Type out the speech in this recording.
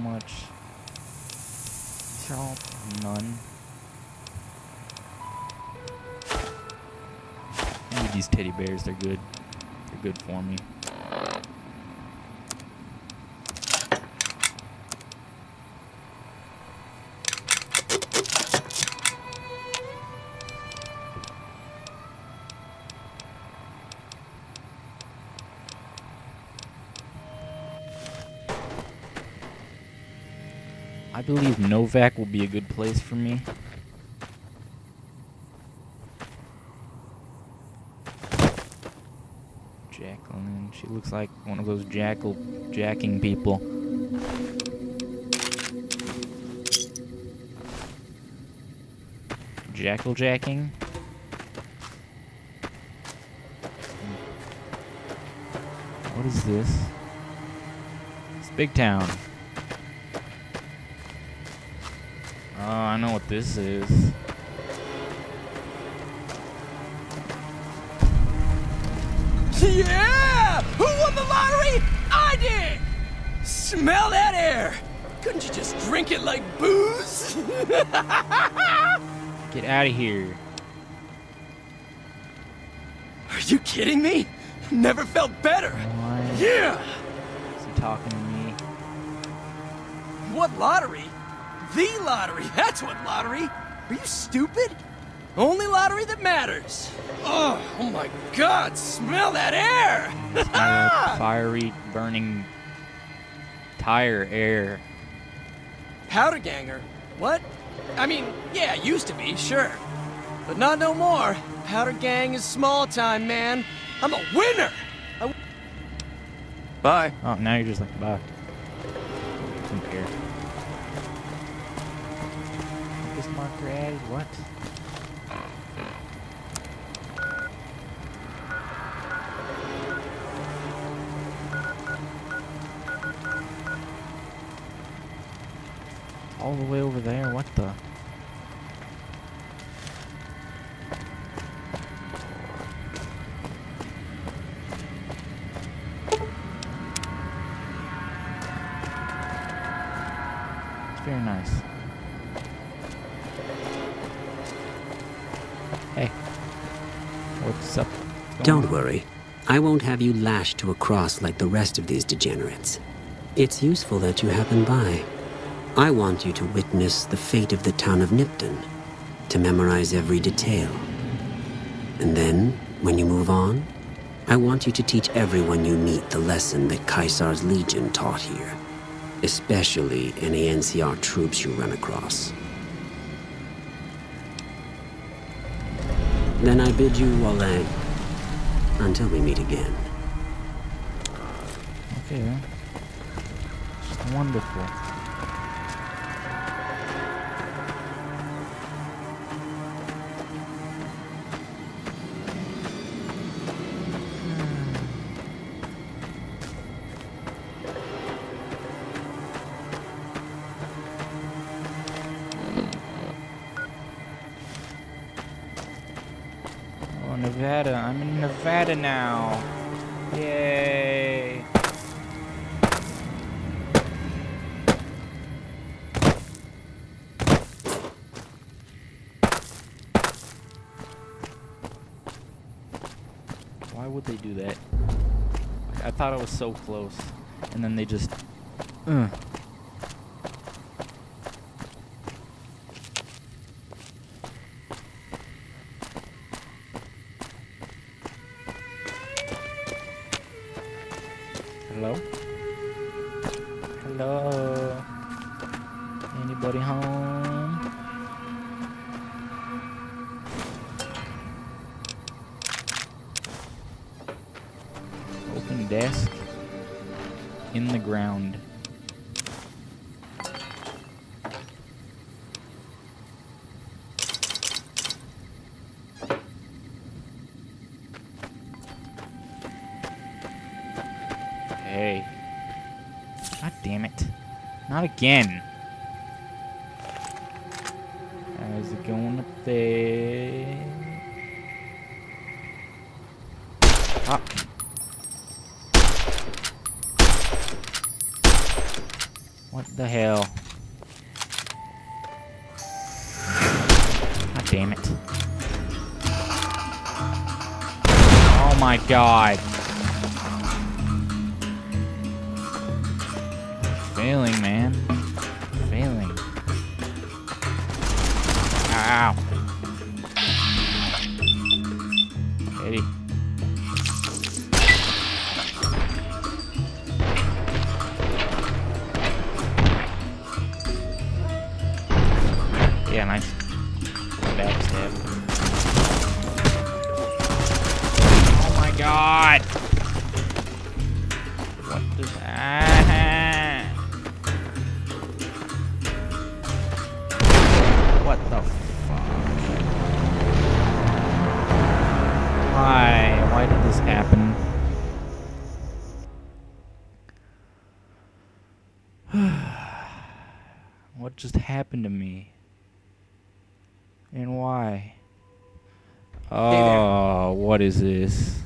much. These are all none. I need these teddy bears, they're good. They're good for me. I believe Novak will be a good place for me. Jacqueline, she looks like one of those jacking people. Jacking? What is this? It's Big Town. Oh, I know what this is. Yeah! Who won the lottery? I did! Smell that air! Couldn't you just drink it like booze? Get out of here. Are you kidding me? Never felt better. Why Yeah! is he talking to me? What lottery? The lottery, that's what lottery. Are you stupid? Only lottery that matters. Oh my God, smell that air! It's kind of fiery, burning tire air. Powder ganger? What? I mean, yeah, used to be, sure. But not no more. Powder gang is small time, man. I'm a winner! Bye. Oh, now you're just like, bye. Don't care. This marker added, what? All the way over there, what the? It's very nice. Hey, what's up? Don't worry. I won't have you lashed to a cross like the rest of these degenerates. It's useful that you happen by. I want you to witness the fate of the town of Nipton, to memorize every detail. And then, when you move on, I want you to teach everyone you meet the lesson that Caesar's Legion taught here, especially any NCR troops you run across. Then I bid you Walang, until we meet again. Okay then. Wonderful. Oh, Nevada. I'm in Nevada now. Yay. Why would they do that? I thought it was so close, and then they just... Hello? Hello? Anybody home? Open desk. In the ground. Hey. God damn it. Not again. How's it going up there? Ah. What the hell? God damn it. Oh my god. Failing, man. Failing. Ow. Eddie. Yeah, nice. Backstab. Oh my god! What does that? What the fuck? Why? Why did this happen? What just happened to me? And why? Oh, what is this?